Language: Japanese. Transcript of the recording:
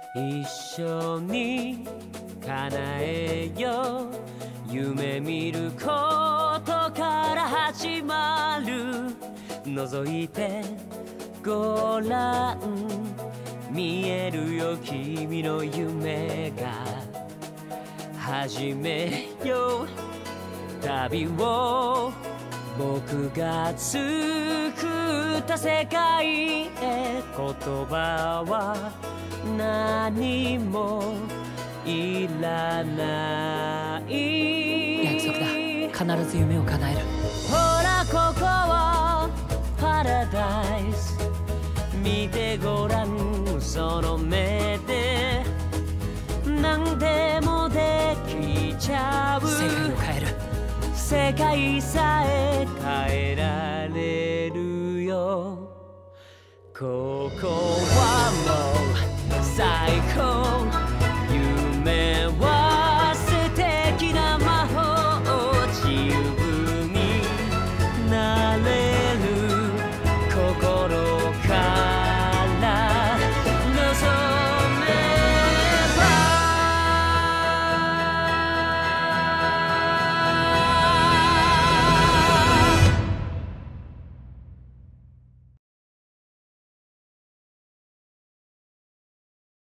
一緒に叶えよう夢見ることから始まる覗いてごらん見えるよ君の夢が始めよう旅を僕が作った世界へ言葉は何もいらない約束だ必ず夢を叶えるほらここはパラダイス見てごらんその目で何でもできちゃう世界を変える世界さえ変えられるよここはもう最高夢は素敵な魔法自由になれるここ